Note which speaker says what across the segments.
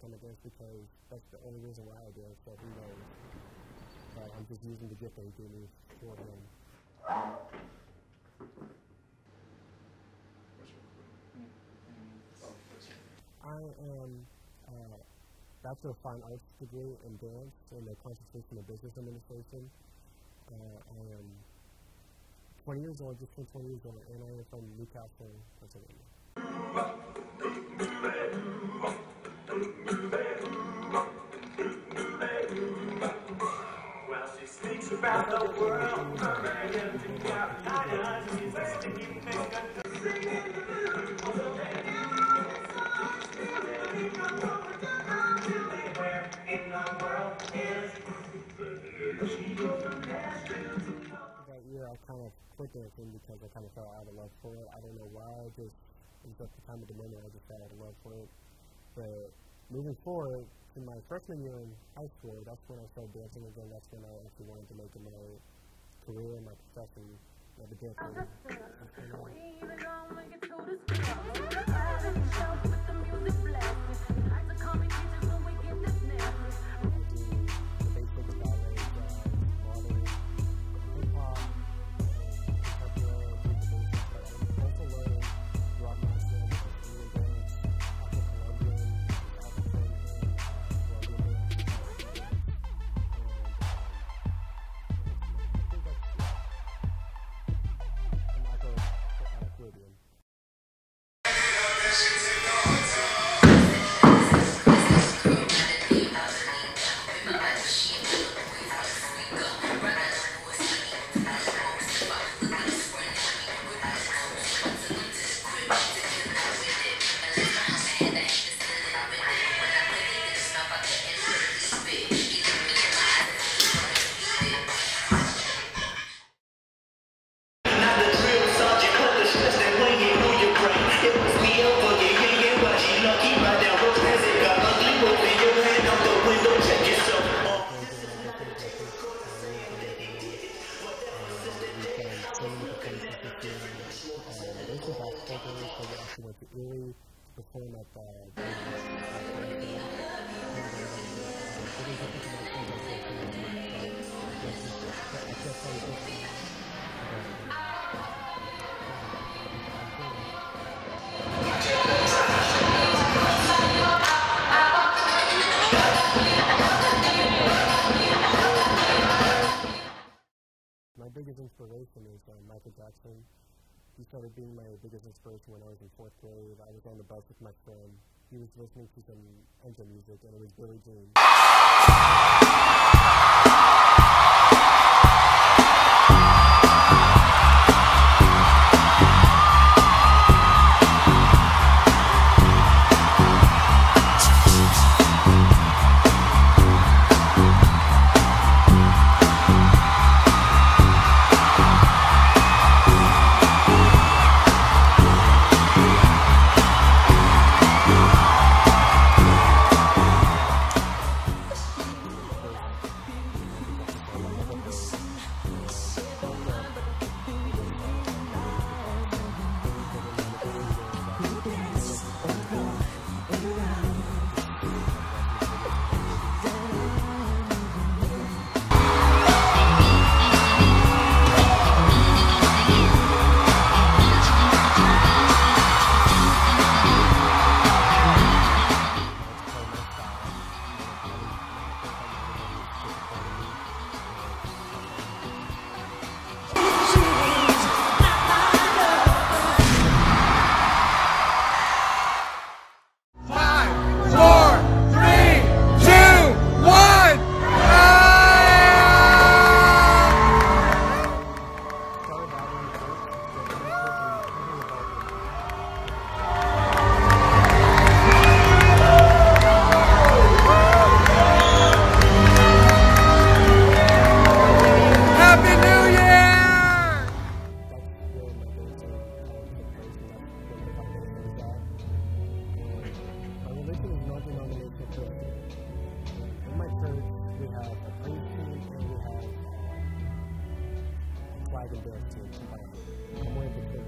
Speaker 1: want to dance because that's the only reason why I dance, so who knows. But I'm just using the gift that he gave me for him. I am Bachelor of Fine Arts degree in dance in the Concentration of Business Administration. I am 20 years old, just turned 20 years old, and I am from Newcastle, Pennsylvania.
Speaker 2: Well, she speaks about the world,
Speaker 1: That year I kind of quit dancing because I kind of fell out of love for it. I don't know why, it was at the time of the moment I just fell out of love for it. But moving forward, in my freshman year in high school, that's when I started dancing again. That's when I actually wanted to make it my career, my profession, as a dancer. Went to Erie to perform at the My biggest inspiration is Michael Jackson. He started being my biggest inspiration when I was in 4th grade. I was on the bus with my friend. He was listening to some Enzo music, and it was Billie Jean.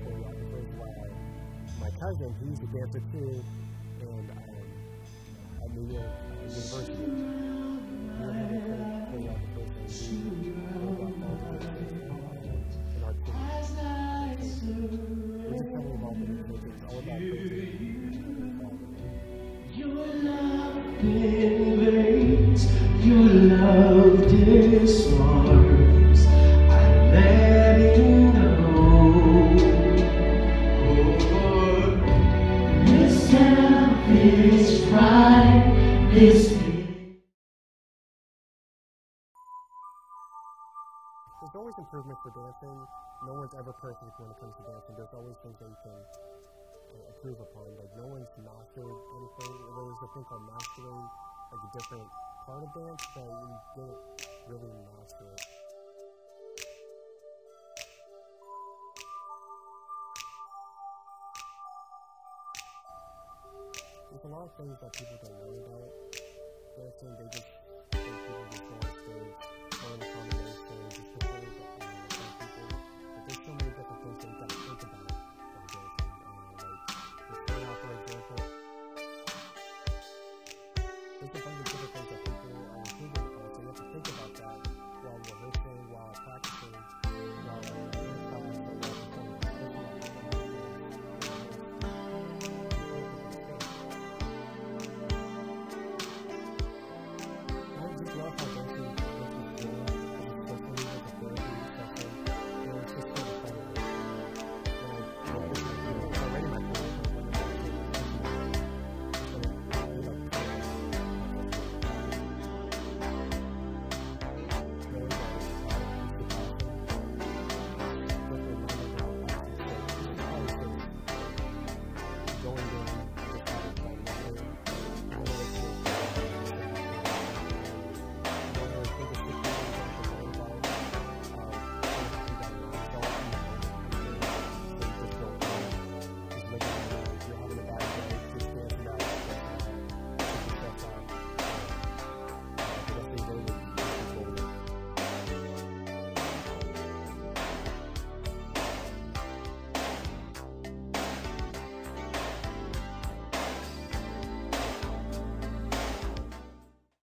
Speaker 1: cousin, he's a dancer too, and New York University. We were having play out the first thing. We about all the different in our team. We're just kind of involved in it. It's all about
Speaker 3: Your love embrace, your love disarms. I let you know. This selfish pride, this.
Speaker 1: There's always improvement for dancing. No one's ever perfect when it comes to dancing. There's always things that you can improve upon. Like, no one's mastered anything. There's a thing called mastering, like a different part of dance, but you didn't really master it. There's a lot of things that people don't know about dancing. They just think people just go on stage, learn a combination.